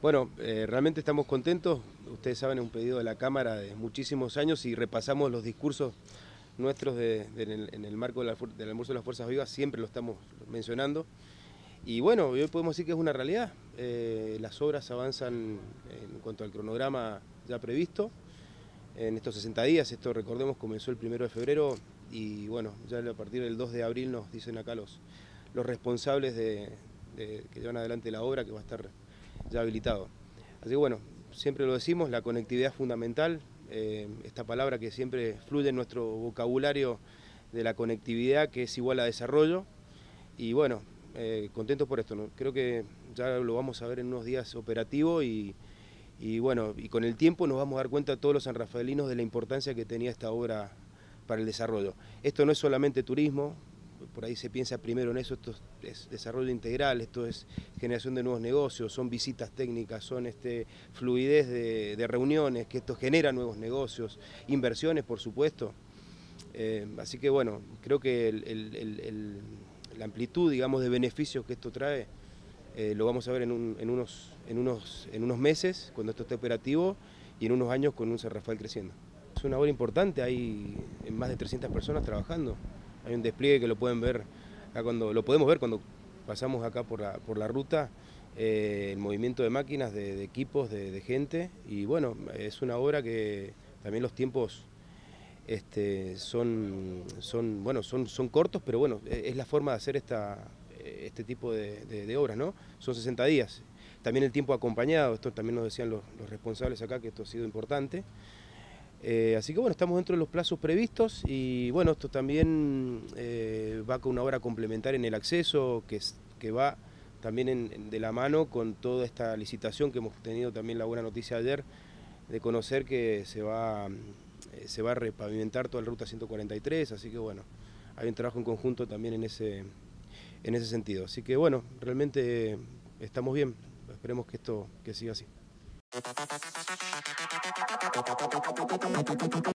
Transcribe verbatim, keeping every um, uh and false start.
Bueno, eh, realmente estamos contentos. Ustedes saben, es un pedido de la Cámara de muchísimos años y repasamos los discursos nuestros de, de, en, el, en el marco de la, del almuerzo de las Fuerzas Vivas, siempre lo estamos mencionando. Y bueno, hoy podemos decir que es una realidad. Eh, las obras avanzan en cuanto al cronograma ya previsto. En estos sesenta días, esto recordemos comenzó el primero de febrero y bueno, ya a partir del dos de abril nos dicen acá los, los responsables de, de, que llevan adelante la obra que va a estar ya habilitado. Así que bueno, siempre lo decimos, la conectividad es fundamental, eh, esta palabra que siempre fluye en nuestro vocabulario de la conectividad, que es igual a desarrollo, y bueno, eh, contentos por esto, ¿no? Creo que ya lo vamos a ver en unos días operativo y, y bueno, y con el tiempo nos vamos a dar cuenta todos los sanrafaelinos de la importancia que tenía esta obra para el desarrollo. Esto no es solamente turismo, por ahí se piensa primero en eso, esto es desarrollo integral, esto es generación de nuevos negocios, son visitas técnicas, son este, fluidez de, de reuniones, que esto genera nuevos negocios, inversiones por supuesto. Eh, así que bueno, creo que el, el, el, el, la amplitud, digamos, de beneficios que esto trae, eh, lo vamos a ver en, un, en, unos, en, unos, en unos meses, cuando esto esté operativo, y en unos años con un San Rafael creciendo. Es una obra importante, hay más de trescientas personas trabajando. Hay un despliegue que lo pueden ver, acá cuando, lo podemos ver cuando pasamos acá por la, por la ruta, eh, el movimiento de máquinas, de, de equipos, de, de gente, y bueno, es una obra que también los tiempos este, son, son, bueno, son, son cortos, pero bueno, es la forma de hacer esta, este tipo de, de, de obras, ¿no? Son sesenta días. También el tiempo acompañado, esto también nos decían los, los responsables acá, que esto ha sido importante. Eh, así que bueno, estamos dentro de los plazos previstos y bueno, esto también eh, va con una obra complementaria en el acceso, que, es, que va también en, en, de la mano con toda esta licitación que hemos tenido también la buena noticia ayer, de conocer que se va, eh, se va a repavimentar toda la ruta ciento cuarenta y tres, así que bueno, hay un trabajo en conjunto también en ese, en ese sentido. Así que bueno, realmente estamos bien, esperemos que esto que siga así.